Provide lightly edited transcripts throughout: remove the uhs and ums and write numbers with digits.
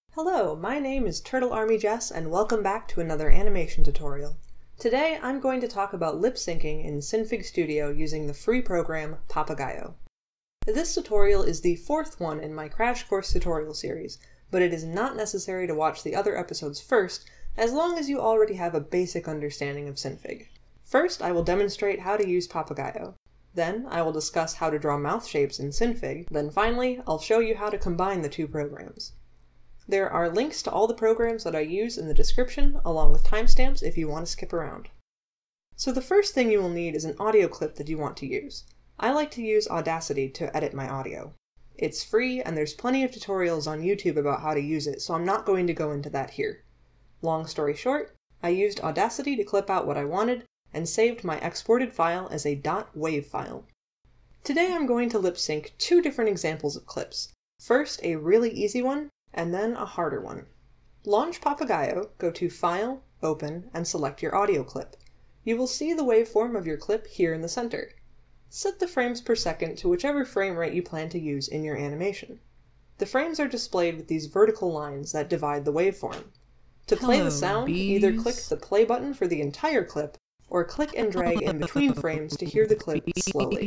Hello, my name is Turtle Army Jess and welcome back to another animation tutorial. Today I'm going to talk about lip syncing in Synfig Studio using the free program Papagayo. This tutorial is the fourth one in my Crash Course tutorial series, but it is not necessary to watch the other episodes first as long as you already have a basic understanding of Synfig. First, I will demonstrate how to use Papagayo. Then, I will discuss how to draw mouth shapes in Synfig. Then finally, I'll show you how to combine the two programs. There are links to all the programs that I use in the description, along with timestamps if you want to skip around. So the first thing you will need is an audio clip that you want to use. I like to use Audacity to edit my audio. It's free and there's plenty of tutorials on YouTube about how to use it, so I'm not going to go into that here. Long story short, I used Audacity to clip out what I wanted and saved my exported file as a .wav file. Today I'm going to lip sync two different examples of clips. First, a really easy one, and then a harder one. Launch Papagayo, go to File, Open, and select your audio clip. You will see the waveform of your clip here in the center. Set the frames per second to whichever frame rate you plan to use in your animation. The frames are displayed with these vertical lines that divide the waveform. To play the sound, either click the play button for the entire clip, or click and drag in between frames to hear the clip slowly.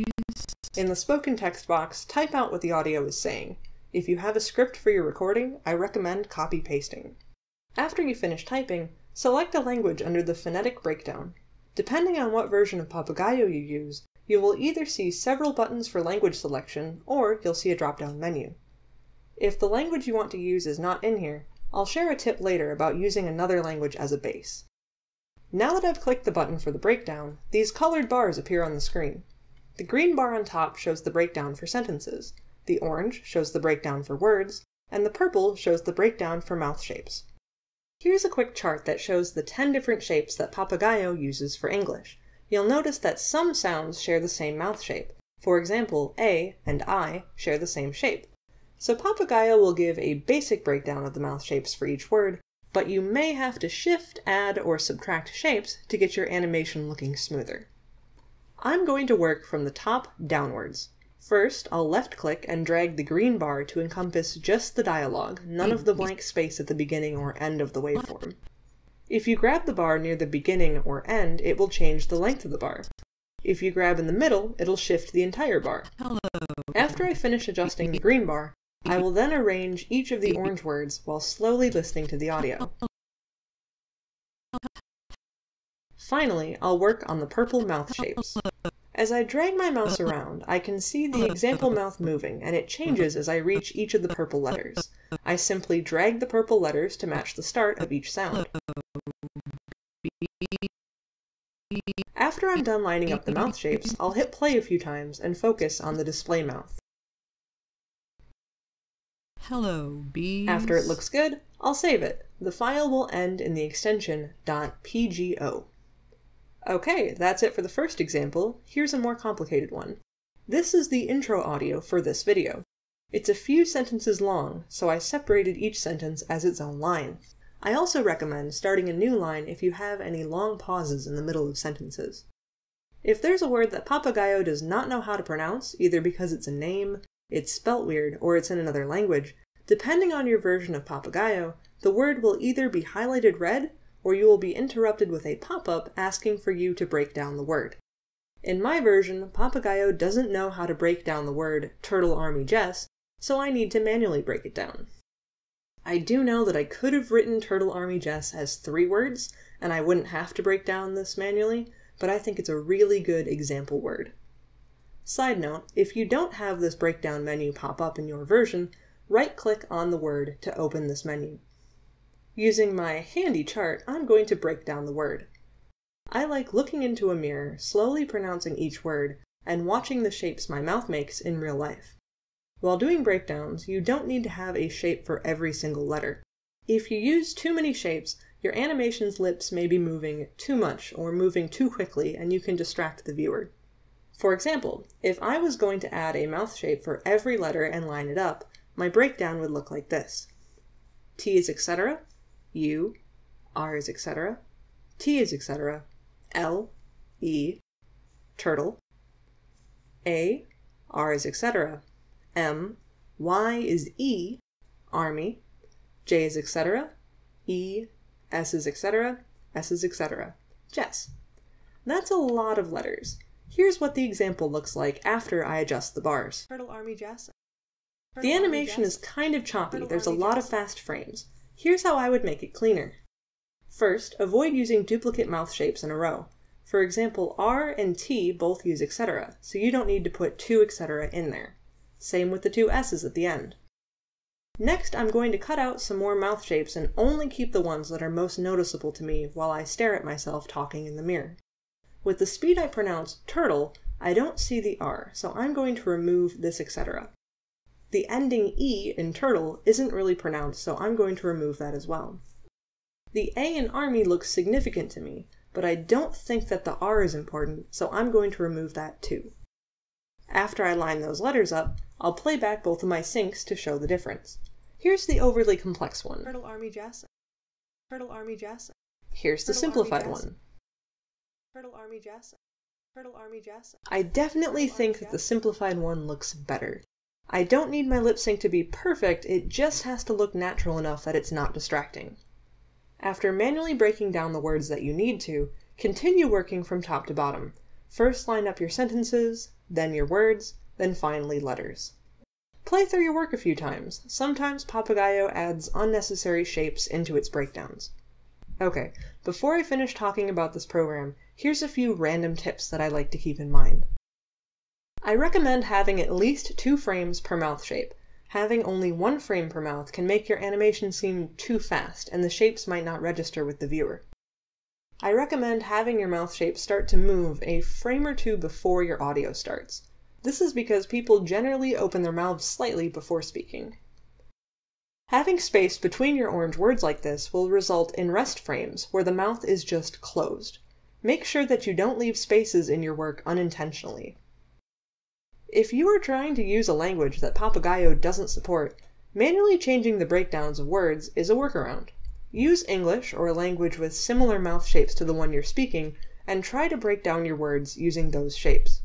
In the spoken text box, type out what the audio is saying. If you have a script for your recording, I recommend copy-pasting. After you finish typing, select a language under the phonetic breakdown. Depending on what version of Papagayo you use, you will either see several buttons for language selection, or you'll see a drop-down menu. If the language you want to use is not in here, I'll share a tip later about using another language as a base. Now that I've clicked the button for the breakdown, these colored bars appear on the screen. The green bar on top shows the breakdown for sentences. The orange shows the breakdown for words, and the purple shows the breakdown for mouth shapes. Here's a quick chart that shows the 10 different shapes that Papagayo uses for English. You'll notice that some sounds share the same mouth shape. For example, A and I share the same shape. So Papagayo will give a basic breakdown of the mouth shapes for each word, but you may have to shift, add, or subtract shapes to get your animation looking smoother. I'm going to work from the top downwards. First, I'll left-click and drag the green bar to encompass just the dialogue, none of the blank space at the beginning or end of the waveform. If you grab the bar near the beginning or end, it will change the length of the bar. If you grab in the middle, it'll shift the entire bar. After I finish adjusting the green bar, I will then arrange each of the orange words while slowly listening to the audio. Finally, I'll work on the purple mouth shapes. As I drag my mouse around, I can see the example mouth moving, and it changes as I reach each of the purple letters. I simply drag the purple letters to match the start of each sound. After I'm done lining up the mouth shapes, I'll hit play a few times and focus on the display mouth. Hello, bees. After it looks good, I'll save it. The file will end in the extension .pgo. Okay, that's it for the first example. Here's a more complicated one. This is the intro audio for this video. It's a few sentences long, so I separated each sentence as its own line. I also recommend starting a new line if you have any long pauses in the middle of sentences. If there's a word that Papagayo does not know how to pronounce, either because it's a name, it's spelt weird, or it's in another language, depending on your version of Papagayo, the word will either be highlighted red, or you will be interrupted with a pop-up asking for you to break down the word. In my version, Papagayo doesn't know how to break down the word Turtle Army Jess, so I need to manually break it down. I do know that I could have written Turtle Army Jess as 3 words, and I wouldn't have to break down this manually, but I think it's a really good example word. Side note, if you don't have this breakdown menu pop up in your version, right-click on the word to open this menu. Using my handy chart, I'm going to break down the word. I like looking into a mirror, slowly pronouncing each word, and watching the shapes my mouth makes in real life. While doing breakdowns, you don't need to have a shape for every single letter. If you use too many shapes, your animation's lips may be moving too much or moving too quickly, and you can distract the viewer. For example, if I was going to add a mouth shape for every letter and line it up, my breakdown would look like this. T is etc., U, R is etc., T is etc., L, E, turtle, A, R is etc., M, Y is E, army, J is etc., E, S is etc., S is etc. Jess. That's a lot of letters. Here's what the example looks like after I adjust the bars. Turtle Army Jess. The animation is kind of choppy, there's a lot of fast frames. Here's how I would make it cleaner. First, avoid using duplicate mouth shapes in a row. For example, R and T both use etc., so you don't need to put two etc. in there. Same with the two S's at the end. Next, I'm going to cut out some more mouth shapes and only keep the ones that are most noticeable to me while I stare at myself talking in the mirror. With the speed I pronounce turtle, I don't see the R, so I'm going to remove this etc. The ending E in turtle isn't really pronounced, so I'm going to remove that as well. The A in army looks significant to me, but I don't think that the R is important, so I'm going to remove that too. After I line those letters up, I'll play back both of my syncs to show the difference. Here's the overly complex one. Turtle Army Jess. Turtle Army Jess. Here's the simplified one. Turtle Army Jess. Turtle Army Jess. I definitely think that the simplified one looks better. I don't need my lip sync to be perfect, it just has to look natural enough that it's not distracting. After manually breaking down the words that you need to, continue working from top to bottom. First line up your sentences, then your words, then finally letters. Play through your work a few times. Sometimes Papagayo adds unnecessary shapes into its breakdowns. Okay, before I finish talking about this program, here's a few random tips that I like to keep in mind. I recommend having at least 2 frames per mouth shape. Having only 1 frame per mouth can make your animation seem too fast, and the shapes might not register with the viewer. I recommend having your mouth shape start to move a frame or 2 before your audio starts. This is because people generally open their mouths slightly before speaking. Having space between your orange words like this will result in rest frames where the mouth is just closed. Make sure that you don't leave spaces in your work unintentionally. If you are trying to use a language that Papagayo doesn't support, manually changing the breakdowns of words is a workaround. Use English or a language with similar mouth shapes to the one you're speaking, and try to break down your words using those shapes.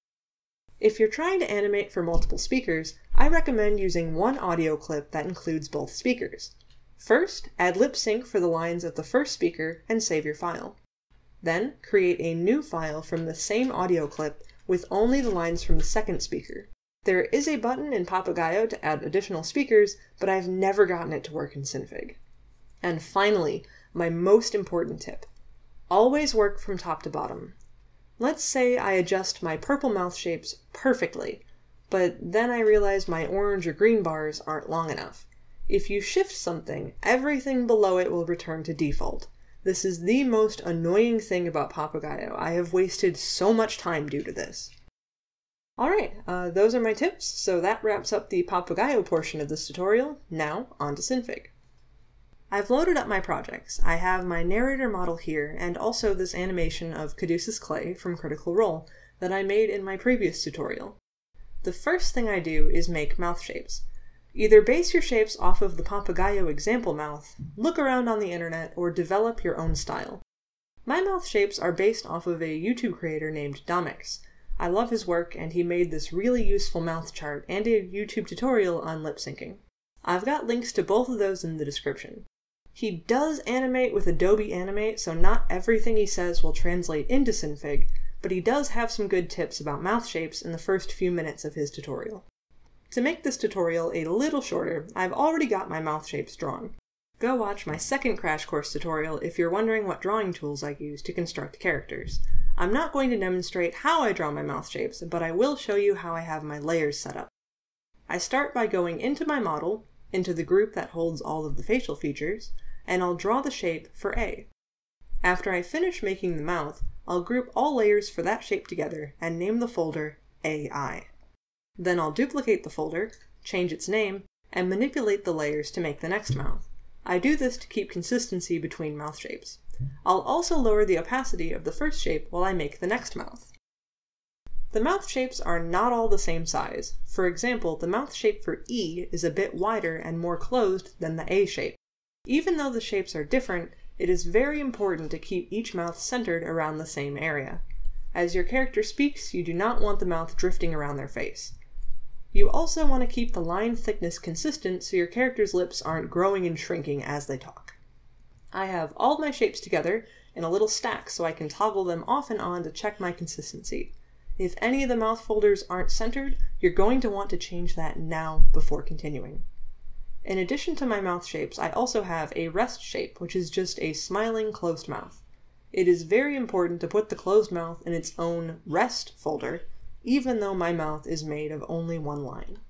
If you're trying to animate for multiple speakers, I recommend using one audio clip that includes both speakers. First, add lip sync for the lines of the first speaker and save your file. Then, create a new file from the same audio clip with only the lines from the second speaker. There is a button in Papagayo to add additional speakers, but I've never gotten it to work in Synfig. And finally, my most important tip. Always work from top to bottom. Let's say I adjust my purple mouth shapes perfectly, but then I realize my orange or green bars aren't long enough. If you shift something, everything below it will return to default. This is the most annoying thing about Papagayo. I have wasted so much time due to this. Alright, those are my tips, so that wraps up the Papagayo portion of this tutorial. Now, on to Synfig. I've loaded up my projects. I have my narrator model here, and also this animation of Caduceus Clay from Critical Role that I made in my previous tutorial. The first thing I do is make mouth shapes. Either base your shapes off of the Papagayo example mouth, look around on the internet, or develop your own style. My mouth shapes are based off of a YouTube creator named Domics. I love his work, and he made this really useful mouth chart and a YouTube tutorial on lip syncing. I've got links to both of those in the description. He does animate with Adobe Animate, so not everything he says will translate into Synfig, but he does have some good tips about mouth shapes in the first few minutes of his tutorial. To make this tutorial a little shorter, I've already got my mouth shapes drawn. Go watch my second crash course tutorial if you're wondering what drawing tools I use to construct characters. I'm not going to demonstrate how I draw my mouth shapes, but I will show you how I have my layers set up. I start by going into my model, into the group that holds all of the facial features, and I'll draw the shape for A. After I finish making the mouth, I'll group all layers for that shape together and name the folder AI. Then I'll duplicate the folder, change its name, and manipulate the layers to make the next mouth. I do this to keep consistency between mouth shapes. I'll also lower the opacity of the first shape while I make the next mouth. The mouth shapes are not all the same size. For example, the mouth shape for E is a bit wider and more closed than the A shape. Even though the shapes are different, it is very important to keep each mouth centered around the same area. As your character speaks, you do not want the mouth drifting around their face. You also want to keep the line thickness consistent so your character's lips aren't growing and shrinking as they talk. I have all of my shapes together in a little stack so I can toggle them off and on to check my consistency. If any of the mouth folders aren't centered, you're going to want to change that now before continuing. In addition to my mouth shapes, I also have a rest shape, which is just a smiling closed mouth. It is very important to put the closed mouth in its own rest folder, even though my mouth is made of only one line.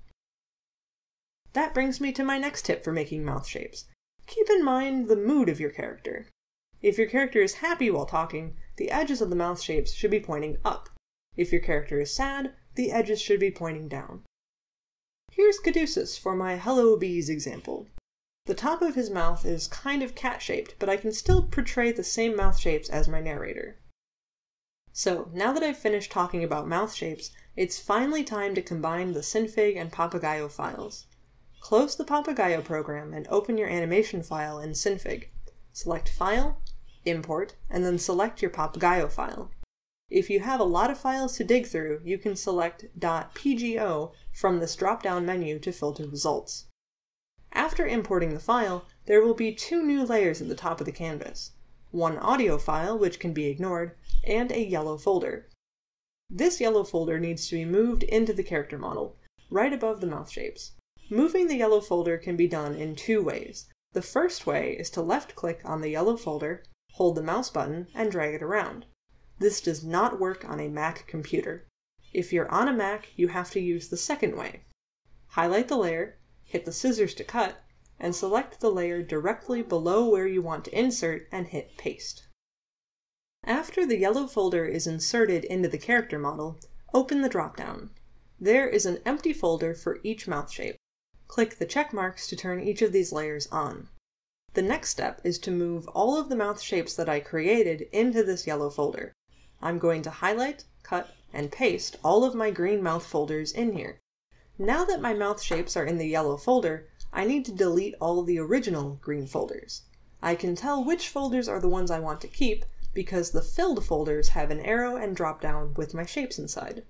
That brings me to my next tip for making mouth shapes. Keep in mind the mood of your character. If your character is happy while talking, the edges of the mouth shapes should be pointing up. If your character is sad, the edges should be pointing down. Here's Caduceus for my Hello Bees example. The top of his mouth is kind of cat-shaped, but I can still portray the same mouth shapes as my narrator. So, now that I've finished talking about mouth shapes, it's finally time to combine the Synfig and Papagayo files. Close the Papagayo program and open your animation file in Synfig. Select File, Import, and then select your Papagayo file. If you have a lot of files to dig through, you can select .pgo from this drop-down menu to filter results. After importing the file, there will be two new layers at the top of the canvas. One audio file, which can be ignored, and a yellow folder. This yellow folder needs to be moved into the character model, right above the mouth shapes. Moving the yellow folder can be done in two ways. The first way is to left-click on the yellow folder, hold the mouse button, and drag it around. This does not work on a Mac computer. If you're on a Mac, you have to use the second way. Highlight the layer, hit the scissors to cut, and select the layer directly below where you want to insert and hit Paste. After the yellow folder is inserted into the character model, open the drop-down. There is an empty folder for each mouth shape. Click the check marks to turn each of these layers on. The next step is to move all of the mouth shapes that I created into this yellow folder. I'm going to highlight, cut, and paste all of my green mouth folders in here. Now that my mouth shapes are in the yellow folder, I need to delete all of the original green folders. I can tell which folders are the ones I want to keep because the filled folders have an arrow and drop down with my shapes inside.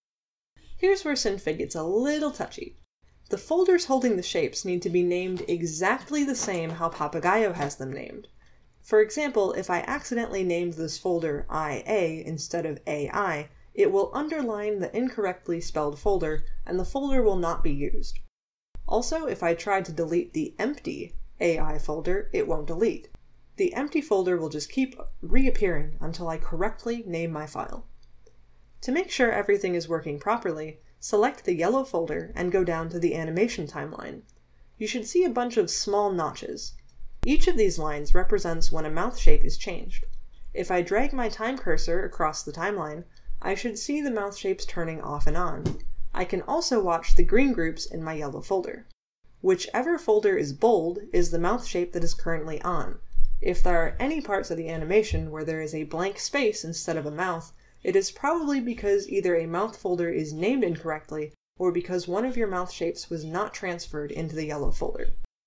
Here's where Synfig gets a little touchy. The folders holding the shapes need to be named exactly the same how Papagayo has them named. For example, if I accidentally named this folder IA instead of AI, it will underline the incorrectly spelled folder and the folder will not be used. Also, if I tried to delete the empty AI folder, it won't delete. The empty folder will just keep reappearing until I correctly name my file. To make sure everything is working properly, select the yellow folder and go down to the animation timeline. You should see a bunch of small notches. Each of these lines represents when a mouth shape is changed. If I drag my time cursor across the timeline, I should see the mouth shapes turning off and on. I can also watch the green groups in my yellow folder. Whichever folder is bold is the mouth shape that is currently on. If there are any parts of the animation where there is a blank space instead of a mouth, it is probably because either a mouth folder is named incorrectly or because one of your mouth shapes was not transferred into the yellow folder.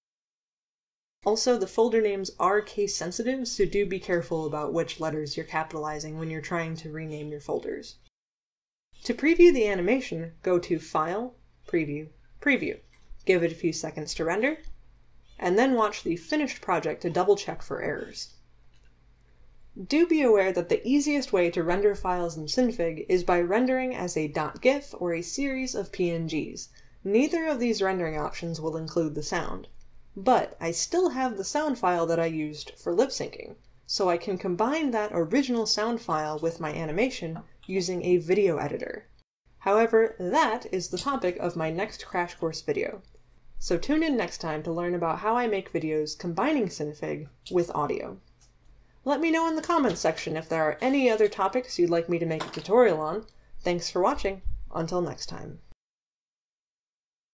Also, the folder names are case sensitive, so do be careful about which letters you're capitalizing when you're trying to rename your folders. To preview the animation, go to File, Preview, Preview. Give it a few seconds to render, and then watch the finished project to double check for errors. Do be aware that the easiest way to render files in Synfig is by rendering as a .gif or a series of PNGs. Neither of these rendering options will include the sound. But I still have the sound file that I used for lip syncing, so I can combine that original sound file with my animation using a video editor. However, that is the topic of my next Crash Course video. So tune in next time to learn about how I make videos combining Synfig with audio. Let me know in the comments section if there are any other topics you'd like me to make a tutorial on. Thanks for watching. Until next time.